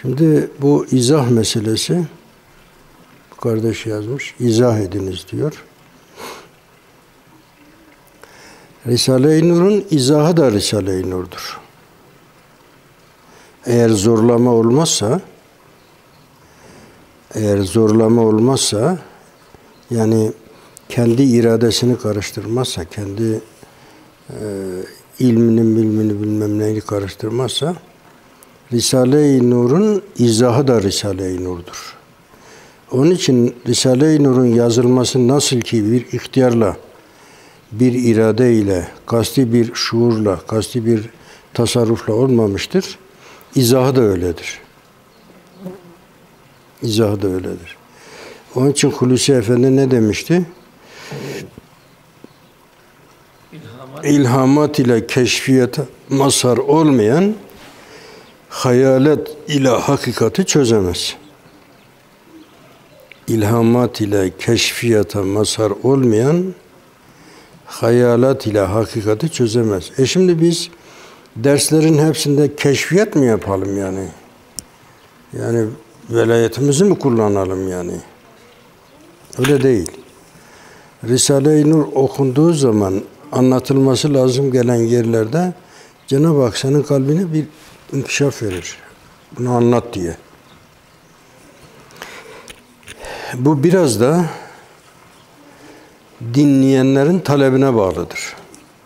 Şimdi bu izah meselesi, bu kardeş yazmış, izah ediniz diyor. Risale-i Nur'un izahı da Risale-i Nur'dur. Eğer zorlama olmazsa, yani kendi iradesini karıştırmazsa, kendi ilmini bilmem neyini karıştırmazsa, Risale-i Nur'un izahı da Risale-i Nur'dur. Onun için Risale-i Nur'un yazılması nasıl ki bir ihtiyarla, bir irade ile, kasti bir şuurla, kasti bir tasarrufla olmamıştır, izahı da öyledir. İzahı da öyledir. Onun için Hulusi Efendi ne demişti? İlhamat ile keşfiyete mazhar olmayan hayalet ile hakikati çözemez. İlhamat ile keşfiyete mazhar olmayan hayalat ile hakikati çözemez. Şimdi biz derslerin hepsinde keşfiyat mı yapalım yani? Yani velayetimizi mi kullanalım yani? Öyle değil. Risale-i Nur okunduğu zaman anlatılması lazım gelen yerlerde Cenab-ı Hak senin kalbine bir inkişaf verir. Bunu anlat diye. Bu biraz da dinleyenlerin talebine bağlıdır.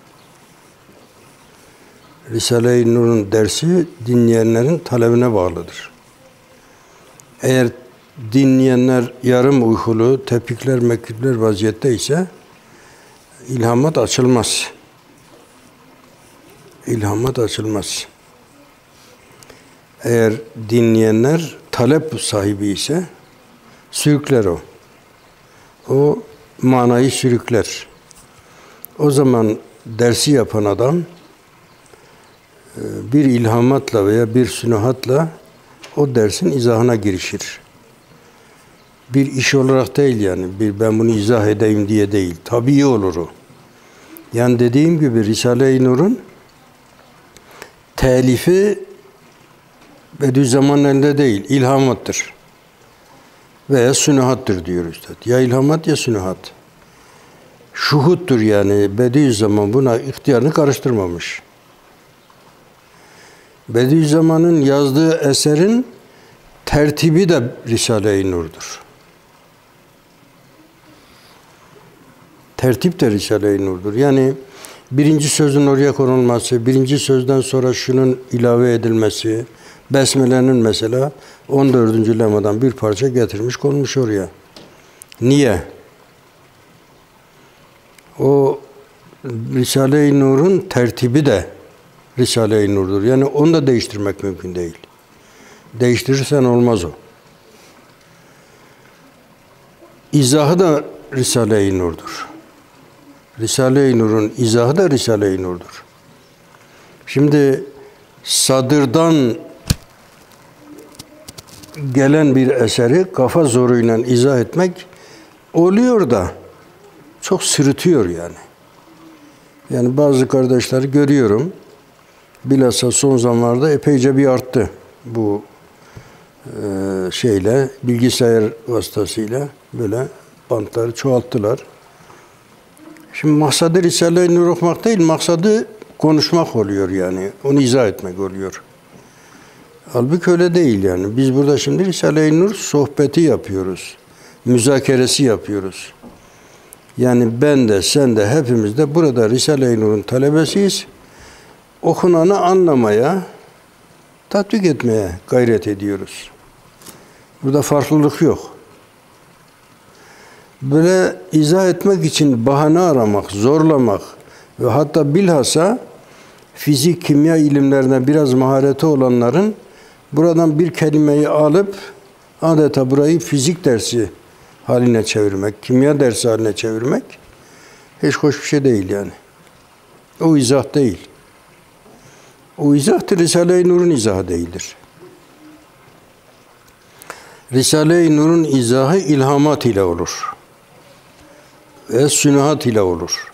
Risale-i Nur'un dersi dinleyenlerin talebine bağlıdır. Eğer dinleyenler yarım uykulu, tepikler, mekikler vaziyette ise ilhamat açılmaz. İlhamat açılmaz. Eğer dinleyenler talep sahibi ise sürükler o. O manayı sürükler. O zaman dersi yapan adam bir ilhamatla veya bir sünuhatla o dersin izahına girişir. Bir iş olarak değil yani. Ben bunu izah edeyim diye değil. Tabii olur o. Yani dediğim gibi Risale-i Nur'un telifi Bediüzzaman'ın elinde değil. İlhamattır. Veya sünuhattır diyor üstad. Ya ilhamat ya sünuhat. Şuhuttur yani. Bediüzzaman buna ihtiyarını karıştırmamış. Bediüzzaman'ın yazdığı eserin tertibi de Risale-i Nur'dur. Tertip de Risale-i Nur'dur. Yani birinci sözün oraya konulması, birinci sözden sonra şunun ilave edilmesi, Besmele'nin mesela 14. lemadan bir parça getirmiş konmuş oraya. Niye? O Risale-i Nur'un tertibi de Risale-i Nur'dur. Yani onu da değiştirmek mümkün değil. Değiştirirsen olmaz o. İzahı da Risale-i Nur'dur. Risale-i Nur'un izahı da Risale-i Nur'dur. Şimdi sadırdan gelen bir eseri kafa zoruyla izah etmek oluyor da çok sırıtıyor yani. Yani bazı kardeşleri görüyorum. Bilhassa son zamanlarda epeyce bir arttı bu bilgisayar vasıtasıyla böyle bantları çoğalttılar. Şimdi maksadı Risale-i Nur okumak değil, maksadı konuşmak oluyor yani. Onu izah etmek oluyor. Halbuki öyle değil yani. Biz burada şimdi Risale-i Nur sohbeti yapıyoruz. Müzakeresi yapıyoruz. Yani ben de, sen de, hepimiz de burada Risale-i Nur'un talebesiyiz. Okunanı anlamaya, tatbik etmeye gayret ediyoruz. Burada farklılık yok. Böyle izah etmek için bahane aramak, zorlamak ve hatta bilhassa fizik, kimya ilimlerine biraz mahareti olanların buradan bir kelimeyi alıp adeta burayı fizik dersi haline çevirmek, kimya dersi haline çevirmek hiç hoş bir şey değil yani. O izah değil. O izah da Risale-i Nur'un izahı değildir. Risale-i Nur'un izahı ilhamat ile olur. Ve sünuhat ile olur.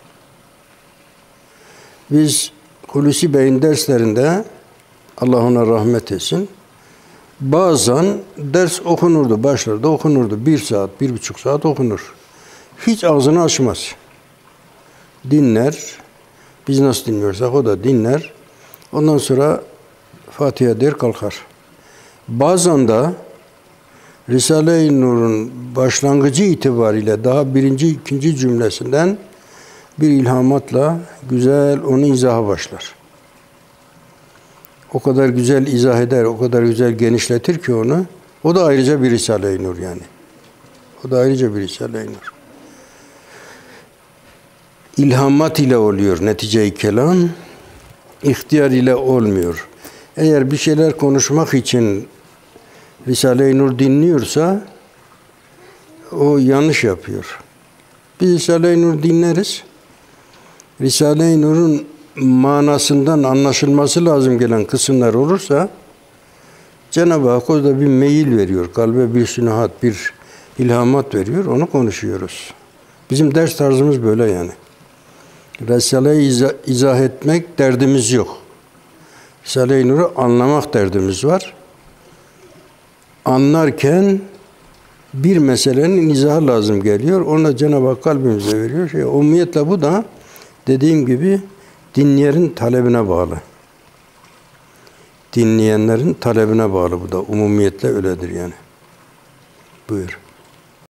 Biz Hulusi Bey'in derslerinde, Allah ona rahmet etsin, Bazen ders okunurdu, başlarda okunurdu. 1 saat, 1,5 saat okunur. Hiç ağzını açmaz. Dinler. Biz nasıl dinliyorsak o da dinler. Ondan sonra Fatiha der kalkar. Bazen de Risale-i Nur'un başlangıcı itibariyle daha birinci, ikinci cümlesinden bir ilhamatla güzel onu izaha başlar. O kadar güzel izah eder, o kadar güzel genişletir ki onu. O da ayrıca bir Risale-i Nur yani. O da ayrıca bir Risale-i Nur. İlhamat ile oluyor netice-i kelam, ihtiyar ile olmuyor. Eğer bir şeyler konuşmak için Risale-i Nur dinliyorsa o yanlış yapıyor. Biz Risale-i Nur dinleriz. Risale-i Nur'un manasından anlaşılması lazım gelen kısımlar olursa Cenab-ı Hak orada bir meyil veriyor. Kalbe bir sünuhat, bir ilhamat veriyor. Onu konuşuyoruz. Bizim ders tarzımız böyle yani. Risale'yi izah etmek derdimiz yok. Risale-i Nur'u anlamak derdimiz var. Anlarken bir meselenin izahı lazım geliyor. Ona Cenab-ı Hak kalbimize veriyor. Umumiyetle bu da dediğim gibi dinleyenin talebine bağlı. Dinleyenlerin talebine bağlı bu da. Umumiyetle öyledir yani. Buyur.